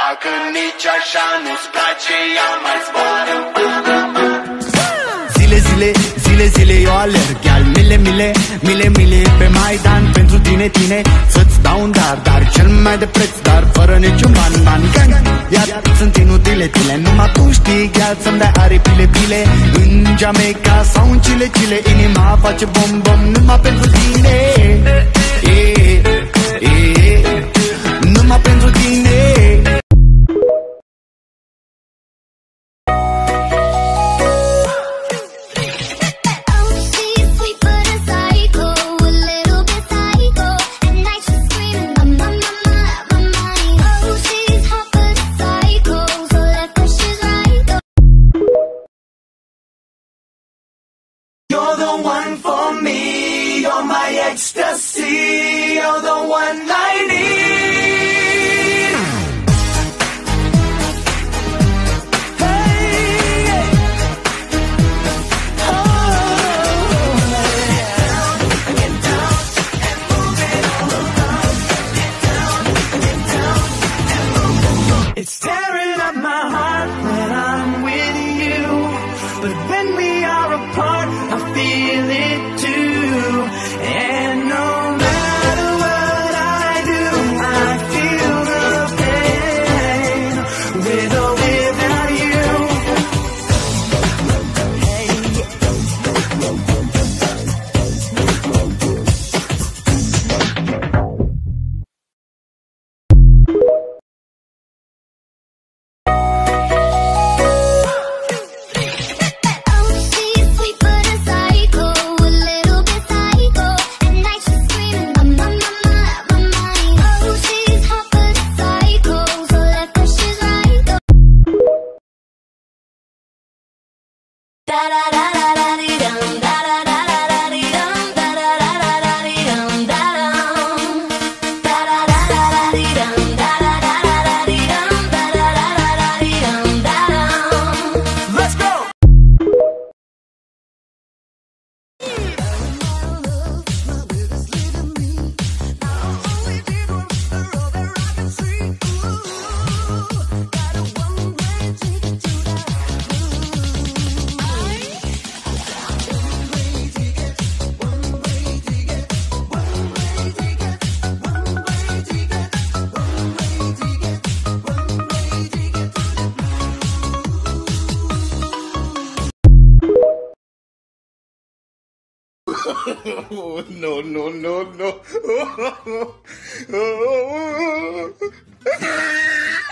Dacă nici așa nu-ți place, ia mai zboară în Panama. Zile, zile, zile, zile eu alerg, iar mile, mile, mile, mile pe Maidan. Pentru tine, tine, să-ți dau un dar, dar cel mai de preț, dar fără niciun ban, ban, gang. Iar sunt inutile, tile, numai tu știi, iar să-mi dai aripile, bile. În Jamaica sau în Chile, Chile, inima face bom, bom, numai pentru tine. Numai pentru tine. You're the one for me, you're my ecstasy, you're the one I need. Hey, oh, get down and move it all around. Get down and move it. It's tearing up my heart when I'm with you, but when we are apart, I feel it too. And no matter what I do, I feel the pain with or without you. Hey, Oh, no, no, no, no.